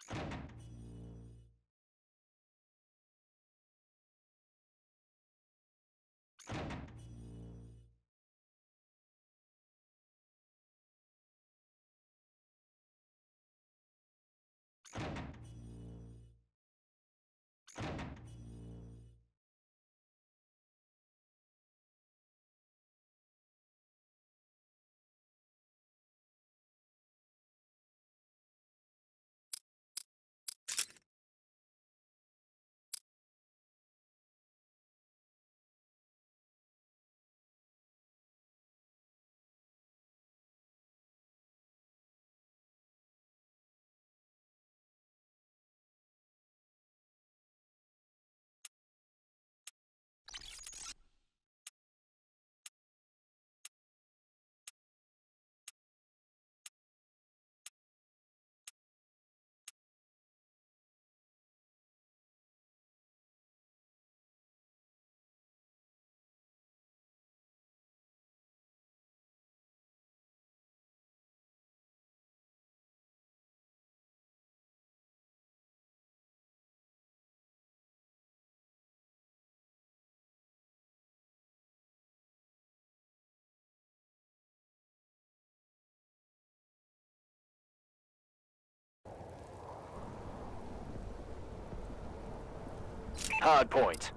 Hard point.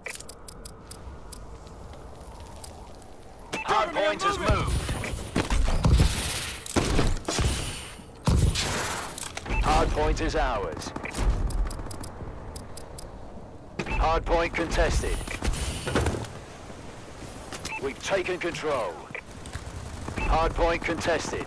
Hard point has moved. Hard point is ours. Hard point contested. We've taken control. Hard point contested.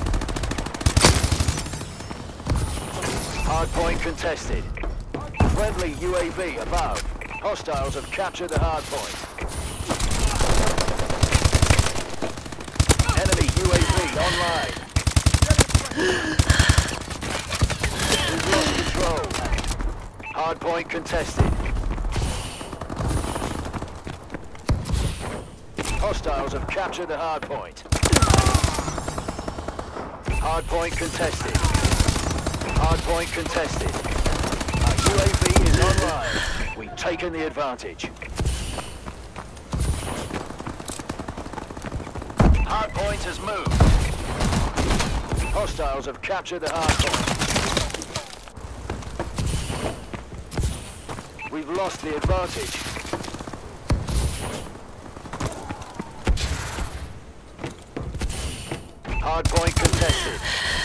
Hard point contested. Friendly UAV above. Hostiles have captured the hard point. Enemy UAV online. We've lost control. Hard point contested. Hostiles have captured the hard point. Hard point contested. Hard point contested. Our UAV is online. We've taken the advantage. Hard point has moved. Hostiles have captured the hard point. We've lost the advantage. Hard point contested.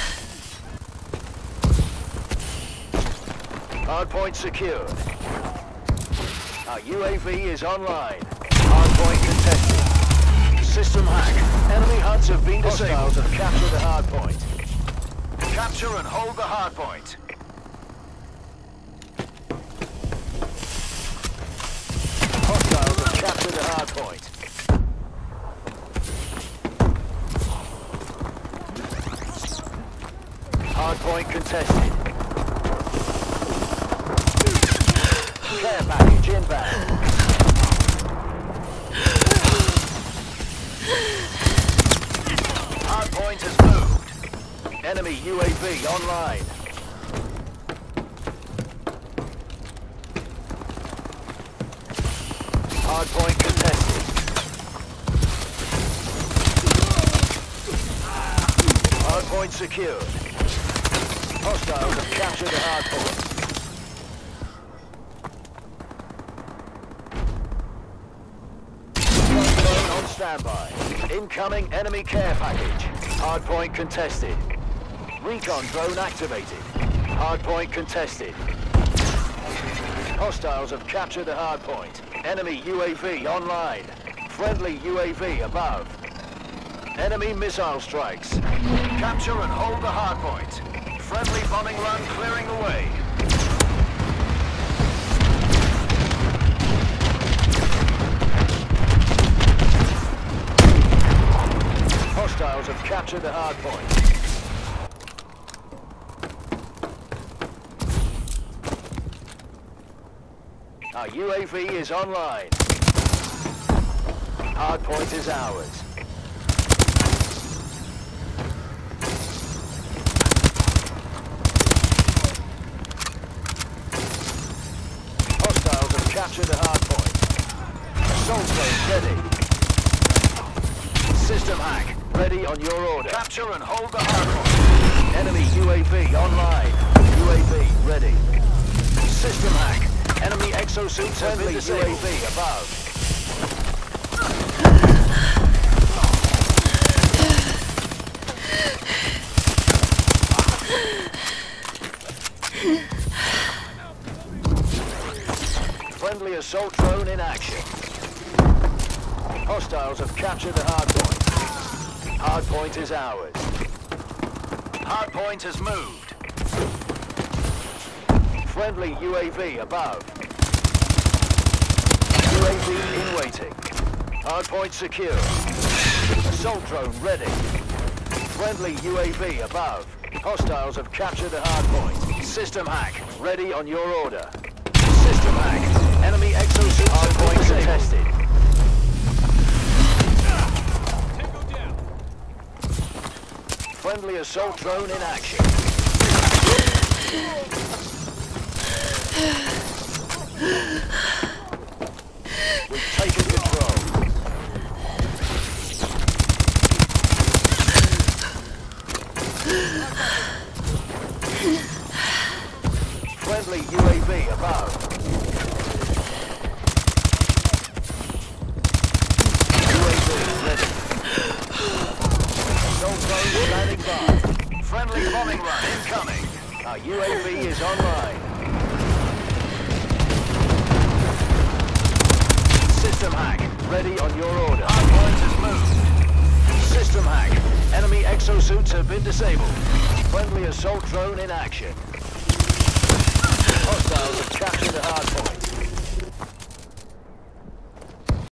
Hard point secured. Our UAV is online. Hard point contested. System hack. Enemy HUDs have been disabled. Hostiles have captured the hard point. Capture and hold the hard point. Hostiles have captured the hard point. Hard point contested. Care package inbound. Hard point has moved. Enemy UAV online. Hard point contested. Hard point secured. Hostiles have captured the hard point. On standby. Incoming enemy care package. Hard point contested. Recon drone activated. Hard point contested. Hostiles have captured the hard point. Enemy UAV online. Friendly UAV above. Enemy missile strikes. Capture and hold the hard point. Friendly bombing run clearing the way. Hostiles have captured the hard point. Our UAV is online. Hard point is ours. capture the hard point. Assault drone ready. System hack ready on your order. Capture and hold the hard point. Enemy UAV online. UAV ready. System hack. Enemy exosuits have been disabled. UAV above. Friendly assault drone in action. Hostiles have captured the hard point. Hard point is ours. Hard point has moved. Friendly UAV above. UAV in waiting. Hard point secure. Assault drone ready. Friendly UAV above. Hostiles have captured the hard point. System hack ready on your order. System hack. Enemy exosuits hard point contested. Friendly assault drone in action. We've taken control. Friendly UAV above. UAV ready. Assault drone standing by. Friendly bombing run incoming. Our UAV is online. System hack ready on your order. Hard point has moved. System hack. Enemy exosuits have been disabled. Friendly assault drone in action. Hostiles have captured the hard point.